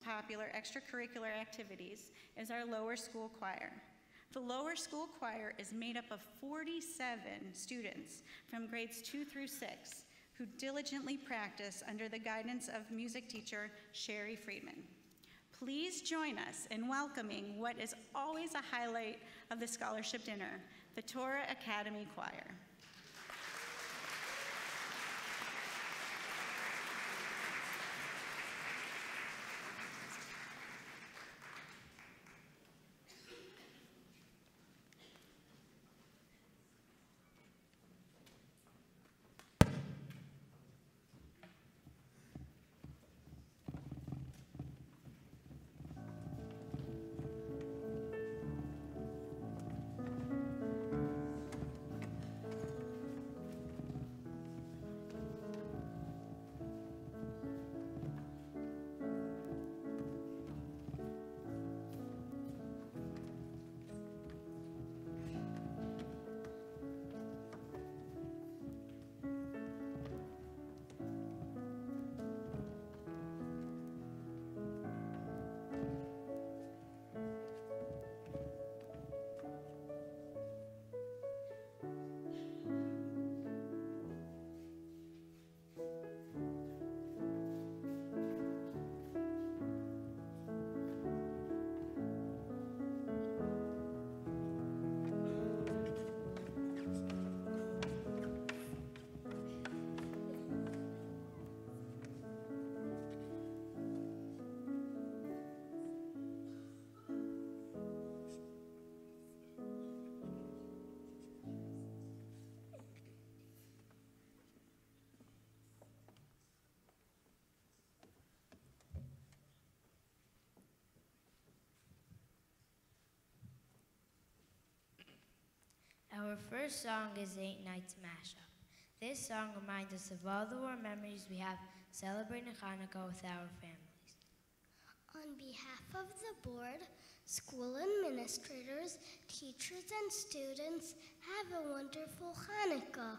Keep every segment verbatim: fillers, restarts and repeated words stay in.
popular extracurricular activities is our lower school choir. The lower school choir is made up of forty-seven students from grades two through six who diligently practice under the guidance of music teacher Sherry Friedman. Please join us in welcoming what is always a highlight of the scholarship dinner, the Torah Academy Choir. Our first song is Eight Nights Mashup. This song reminds us of all the warm memories we have celebrating Hanukkah with our families. On behalf of the board, school administrators, teachers, and students, have a wonderful Hanukkah.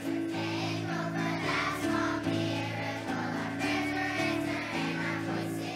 Voices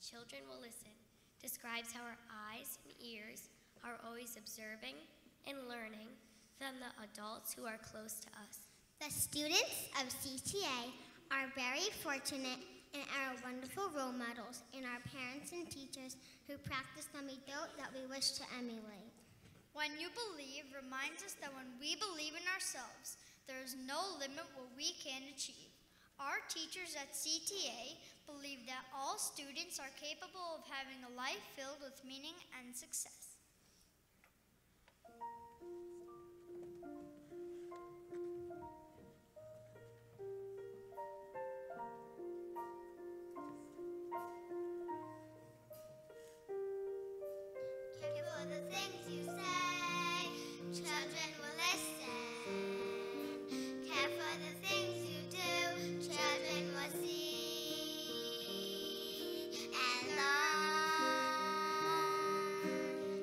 children will listen, describes how our eyes and ears are always observing and learning from the adults who are close to us. The students of C T A are very fortunate and are wonderful role models in our parents and teachers who practice the midot that we wish to emulate. When you believe reminds us that when we believe in ourselves, there is no limit what we can achieve. Our teachers at C T A believe that all students are capable of having a life filled with meaning and success. Careful the things you say, children will listen. Careful the things you do, children will see and learn.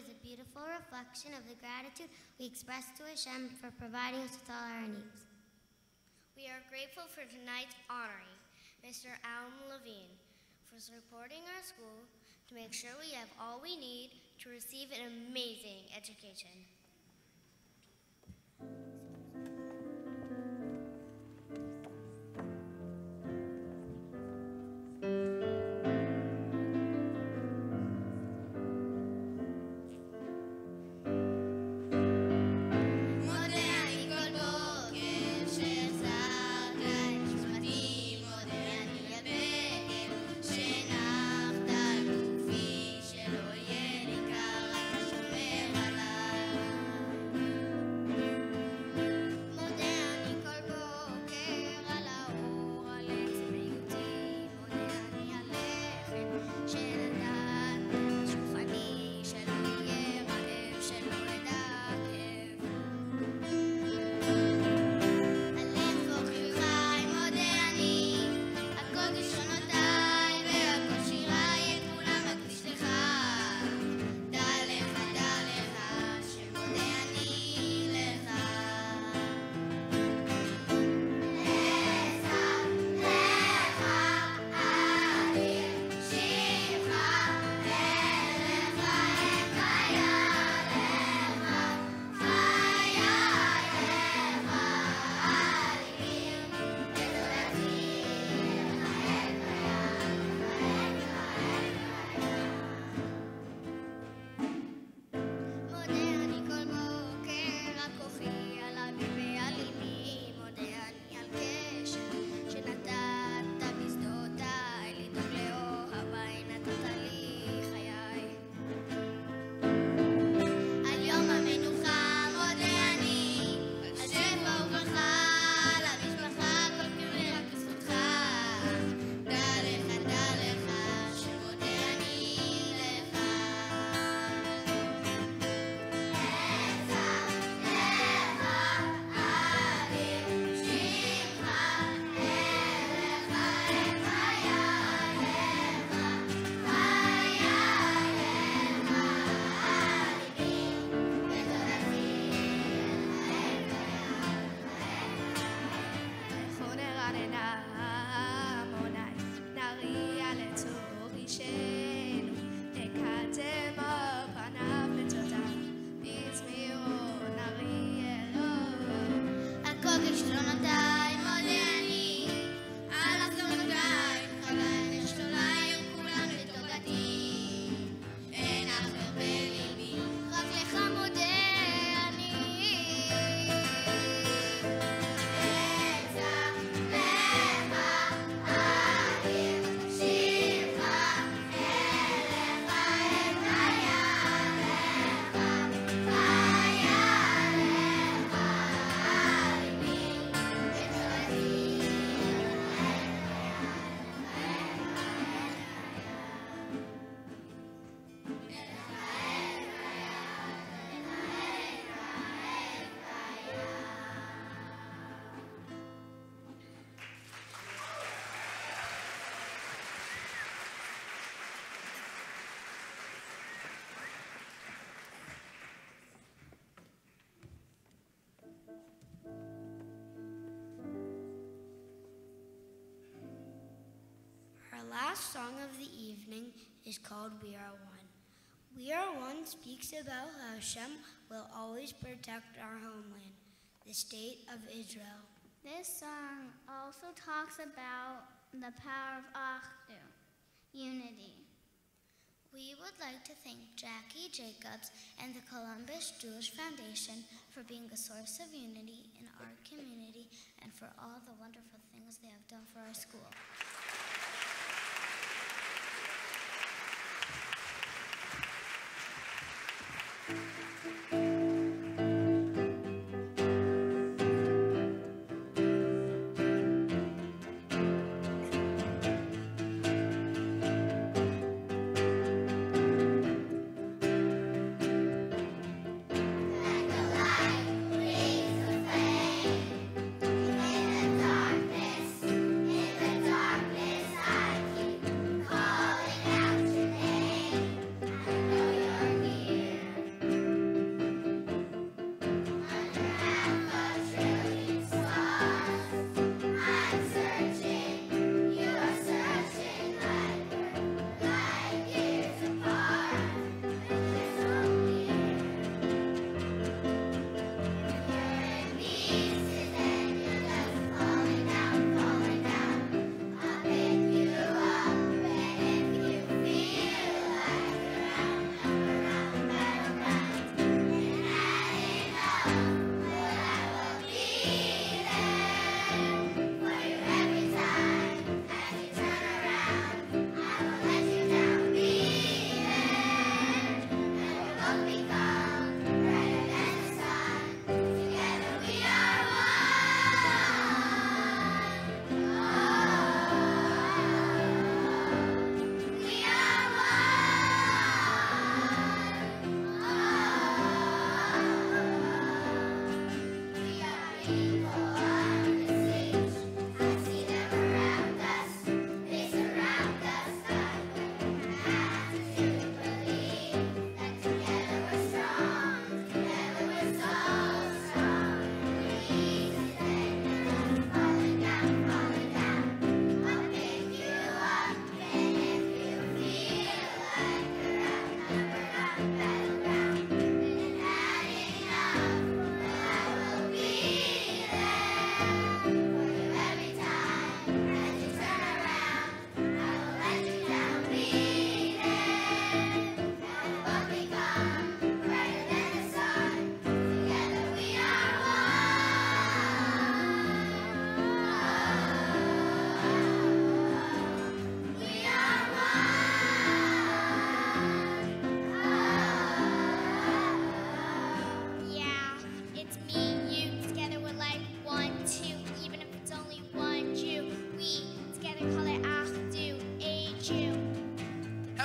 is a beautiful reflection of the gratitude we express to Hashem for providing us with all our needs. We are grateful for tonight's honoree, Mister Alan Levine, for supporting our school to make sure we have all we need to receive an amazing education. last song of the evening is called We Are One. We Are One speaks about how Hashem will always protect our homeland, the state of Israel. This song also talks about the power of Achdu, unity. We would like to thank Jackie Jacobs and the Columbus Jewish Foundation for being a source of unity in our community and for all the wonderful things they have done for our school. Darkness, in the darkness.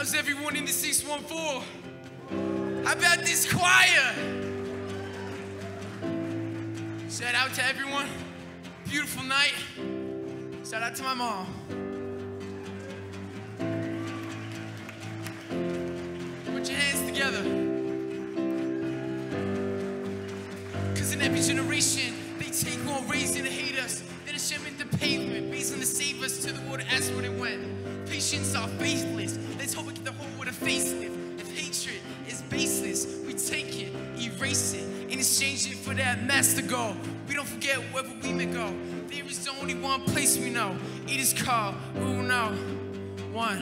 How's everyone in the six one four? How about this choir? Shout out to everyone. Beautiful night. Shout out to my mom. Put your hands together. Cause in every generation, they take on raising to hate us. Then Hashem hit the pavement, basing to save us to the water as what it went. Patience are faithless. Let's hope we get the whole world a facelift. If hatred is baseless, we take it, erase it, and exchange it for that master goal. We don't forget wherever we may go. There is only one place we know. It is called Who Know One.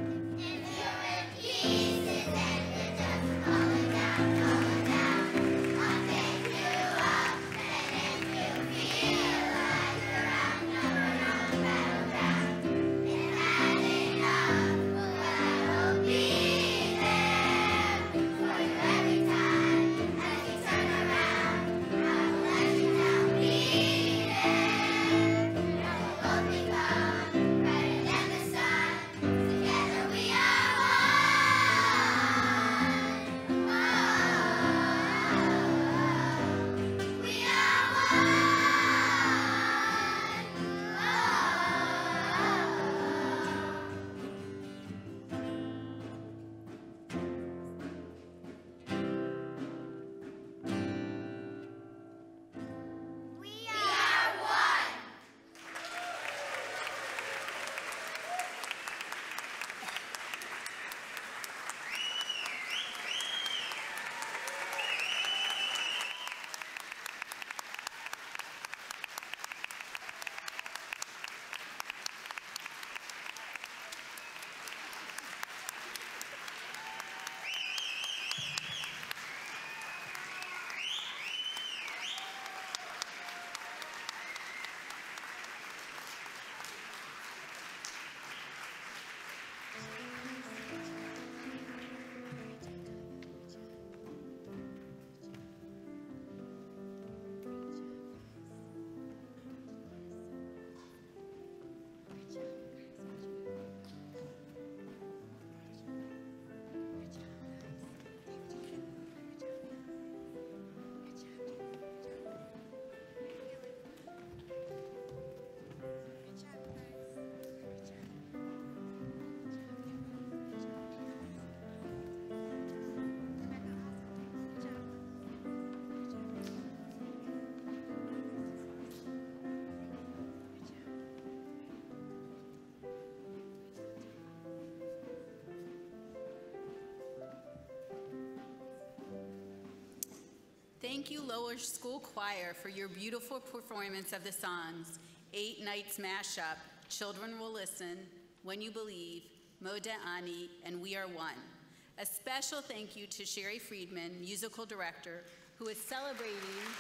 Thank you, Lower School Choir, for your beautiful performance of the songs, Eight Nights Mashup, Children Will Listen, When You Believe, Moda Ani, and We Are One. A special thank you to Sherry Friedman, musical director, who is celebrating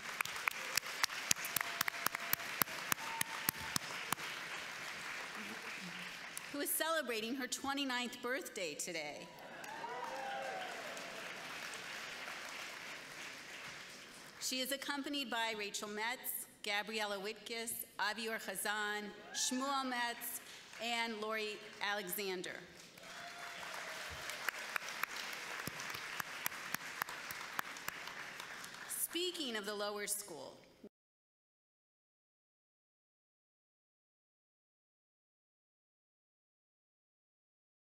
who is celebrating her twenty-ninth birthday today. She is accompanied by Rachel Metz, Gabriella Wittges, Avior Chazan, Shmuel Metz, and Lori Alexander. Speaking of the lower school,